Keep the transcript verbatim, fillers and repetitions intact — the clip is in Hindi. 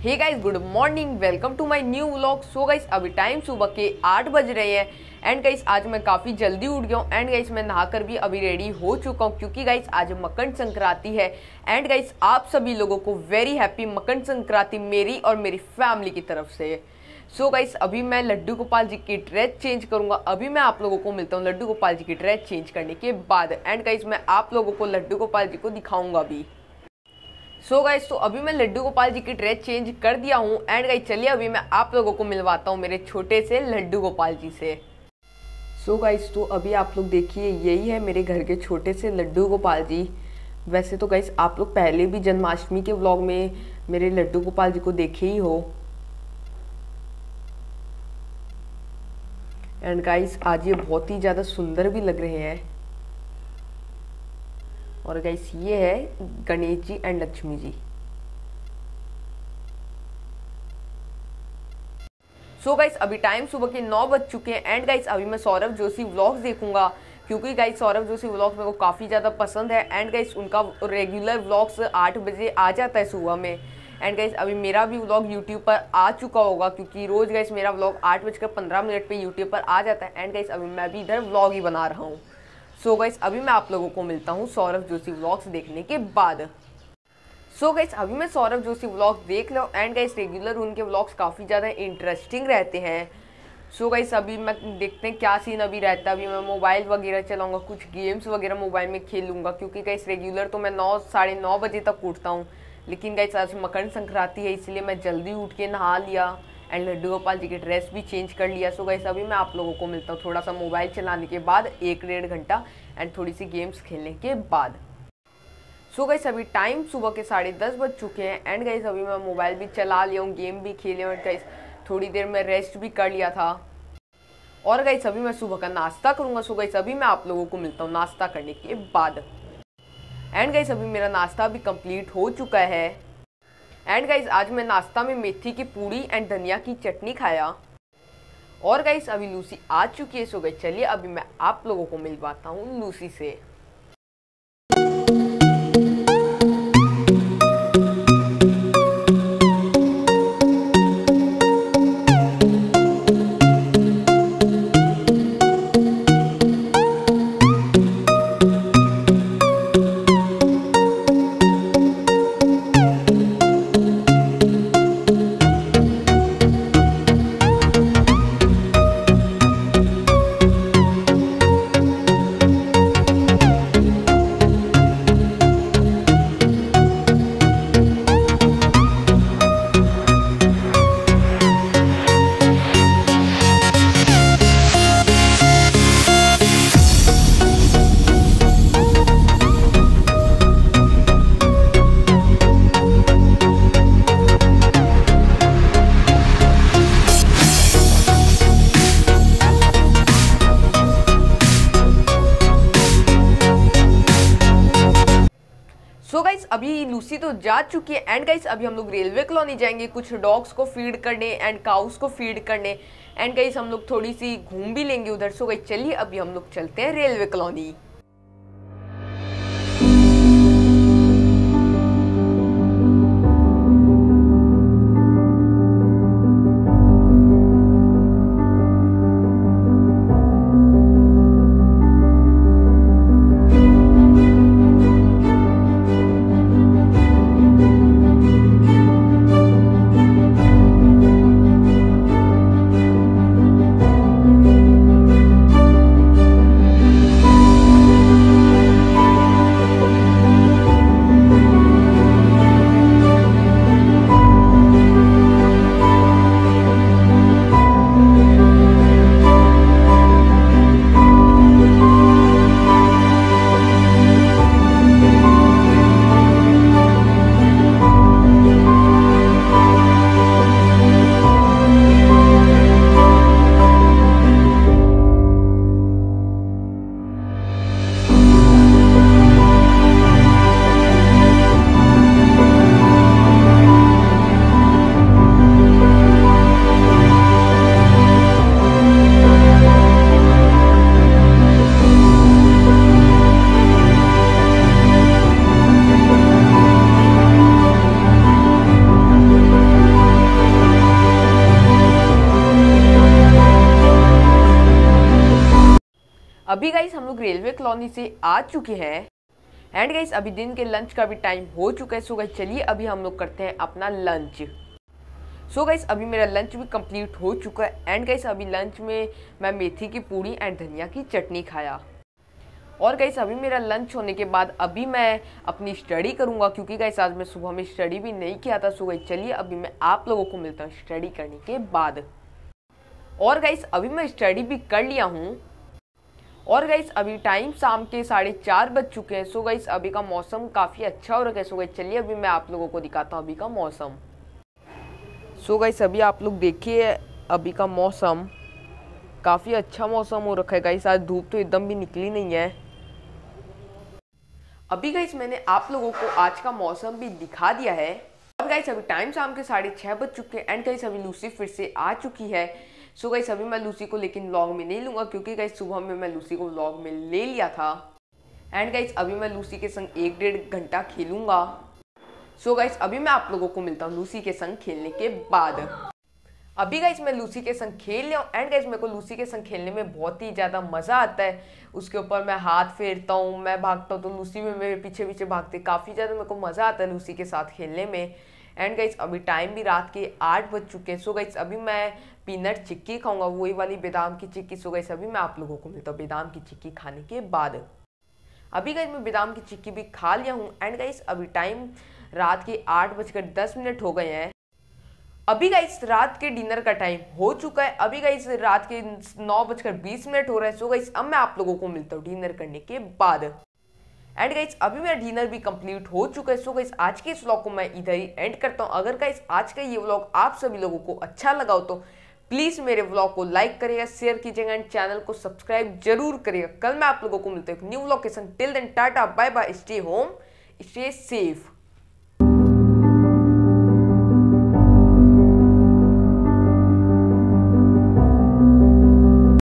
Hey guys, good morning, welcome to my new vlog. So guys, अभी टाइम सुबह के आठ बज रहे हैं एंड गाइस आज मैं काफ़ी जल्दी उठ गया हूँ एंड गाइस मैं नहाकर भी अभी रेडी हो चुका हूँ क्योंकि गाइस आज मकर संक्रांति है। एंड गाइस आप सभी लोगों को वेरी हैप्पी मकर संक्रांति मेरी और मेरी फैमिली की तरफ से। सो so गाइस अभी मैं लड्डू गोपाल जी की ड्रेस चेंज करूंगा। अभी मैं आप लोगों को मिलता हूँ लड्डू गोपाल जी की ड्रेस चेंज करने के बाद एंड गाइस मैं आप लोगों को लड्डू गोपाल जी को दिखाऊंगा अभी। सो so गाइस तो अभी मैं लड्डू गोपाल जी की ड्रेस चेंज कर दिया हूँ एंड गाइस चलिए अभी मैं आप लोगों को मिलवाता हूँ मेरे छोटे से लड्डू गोपाल जी से। सो so गाइस तो अभी आप लोग देखिए यही है मेरे घर के छोटे से लड्डू गोपाल जी। वैसे तो गाइस आप लोग पहले भी जन्माष्टमी के व्लॉग में मेरे लड्डू गोपाल जी को देखे ही हो। एंड गाइस आज ये बहुत ही ज़्यादा सुंदर भी लग रहे हैं। और गाइस ये है Ganesh ji and Lakshmi ji. So so guys अभी टाइम सुबह के नौ बज चुके हैं एंड गाइस अभी मैं सौरभ जोशी व्लॉग्स देखूंगा क्योंकि गाइस सौरभ जोशी व्लॉग्स मेरे को काफ़ी ज़्यादा पसंद है एंड गाइस उनका रेगुलर व्लॉग्स आठ बजे आ जाता है सुबह में। एंड गाइस अभी मेरा भी व्लॉग यूट्यूब पर आ चुका होगा क्योंकि रोज़ गाइस मेरा व्लॉग आठ बजकर पंद्रह मिनट पे यूट्यूब पर आ जाता है एंड गाइस अभी मैं भी इधर व्लॉग ही बना रहा हूँ। सो गाइस अभी मैं आप लोगों को मिलता हूँ सौरभ जोशी व्लॉग्स देखने के बाद। सो so गाइस अभी मैं सौरभ जोशी व्लॉग्स देख लो एंड गाइस रेगुलर उनके व्लॉग्स काफ़ी ज़्यादा इंटरेस्टिंग रहते हैं। सो so गाइस अभी मैं देखते हैं क्या सीन अभी रहता है। अभी मैं मोबाइल वगैरह चलाऊंगा, कुछ गेम्स वगैरह मोबाइल में खेलूंगा क्योंकि गाइस रेगुलर तो मैं नौ साढ़े नौ बजे तक उठता हूँ, लेकिन गाइस आज मकर संक्रांति है इसलिए मैं जल्दी उठ के नहा लिया एंड लड्डू गोपाल जी की ड्रेस भी चेंज कर लिया। सो गाइस अभी मैं आप लोगों को मिलता हूँ थोड़ा सा मोबाइल चलाने के बाद, एक डेढ़ घंटा एंड थोड़ी सी गेम्स खेलने के बाद। सो गाइस अभी टाइम सुबह के साढ़े दस बज चुके हैं एंड गाइस अभी मैं मोबाइल भी चला लिया हूँ, गेम भी खेले और गाइस थोड़ी देर में रेस्ट भी कर लिया था। और गाइस अभी मैं सुबह का नाश्ता करूँगा। सो गाइस अभी मैं आप लोगों को मिलता हूँ नाश्ता करने के बाद। एंड गाइस अभी मेरा नाश्ता भी कंप्लीट हो चुका है एंड गाइस आज मैं नाश्ता में मेथी की पूड़ी एंड धनिया की चटनी खाया। और गाइस अभी लूसी आ चुकी है। सो गाइस चलिए अभी मैं आप लोगों को मिलवाता हूँ लूसी से। सो गाइस अभी लूसी तो जा चुकी है एंड गाइस अभी हम लोग रेलवे कॉलोनी जाएंगे कुछ डॉग्स को फीड करने एंड काउस को फीड करने एंड गाइस हम लोग थोड़ी सी घूम भी लेंगे उधर। सो गाइस चलिए अभी हम लोग चलते हैं रेलवे कॉलोनी। अभी गाइस हम लोग रेलवे कॉलोनी से आ चुके हैं एंड गाइस अभी दिन के लंच का भी टाइम हो चुका है। सो गाइस चलिए अभी हम लोग करते हैं अपना लंच। सो गाइस अभी मेरा लंच भी कंप्लीट हो चुका है एंड गाइस अभी लंच में मैं मेथी की पूड़ी एंड धनिया की चटनी खाया। और गाइस अभी मेरा लंच होने के बाद अभी मैं अपनी स्टडी करूंगा, क्योंकि गाइस आज मैं सुबह में स्टडी भी नहीं किया था। सो गाइस चलिए अभी मैं आप लोगों को मिलता हूँ स्टडी करने के बाद। और गाइस अभी मैं स्टडी भी कर लिया हूँ और गाइस अभी टाइम शाम के साढ़े चार बज चुके हैं। सो गाइस अभी का मौसम काफ़ी अच्छा हो रहा है। सो गाइस चलिए अभी मैं आप लोगों को दिखाता हूँ अभी का मौसम। सो गाइस अभी आप लोग देखिए अभी का मौसम काफ़ी अच्छा मौसम हो रखा है गाइस। आज धूप तो एकदम भी निकली नहीं है। अभी गाइस मैंने आप लोगों को आज का मौसम भी दिखा दिया है। और गाइस अभी टाइम शाम के साढ़े छः बज चुके हैं एंड गाइस अभी लूसी फिर से आ चुकी है। सो गाइस अभी मैं लूसी को लेकिन व्लॉग में नहीं लूँगा, क्योंकि गाइस सुबह में मैं लूसी को व्लॉग में ले लिया था। एंड गाइस अभी मैं लूसी के संग एक डेढ़ घंटा खेलूँगा। सो गाइस अभी मैं आप लोगों को मिलता हूँ लूसी के संग खेलने के बाद। अभी गाइस मैं लूसी के संग खेल लिया हूँ एंड गाइस मेरे को लूसी के संग खेलने में बहुत ही ज़्यादा मज़ा आता है। उसके ऊपर मैं हाथ फेरता हूँ, मैं भागता हूँ तो लूसी में मेरे पीछे पीछे भागते, काफ़ी ज़्यादा मेरे को मज़ा आता है लूसी के साथ खेलने में। एंड गाइस अभी टाइम भी रात के आठ बज चुके हैं। सो गाइस अभी मैं पीनट चिक्की खाऊंगा, वही वाली बादाम की चिक्की। सो गाइस अभी मैं आप लोगों को मिलता हूँ बादाम की चिक्की खाने के बाद। अभी गाइस मैं बादाम की चिक्की भी खा लिया हूँ एंड गाइस अभी टाइम रात के आठ बजकर दस मिनट हो गए हैं। अभी गाइस रात के डिनर का टाइम हो चुका है। अभी गाइस रात के नौ बजकर बीस मिनट हो रहा है। सो गाइस अब मैं आप लोगों को मिलता हूँ डिनर करने के बाद। एंड गाइस अभी मेरा डिनर भी कंप्लीट हो चुका है। सो गाइस आज के इस व्लॉग को मैं इधर ही एंड करता हूँ। अगर गाइस आज का ये व्लॉग आप सभी लोगों को अच्छा लगा हो तो प्लीज मेरे व्लॉग को लाइक करिएगा, शेयर कीजिएगा एंड चैनल को सब्सक्राइब जरूर करिएगा। कल मैं आप लोगों को मिलता हूँ न्यू व्लॉग के संग। Till then tata bye bye, stay home, stay safe.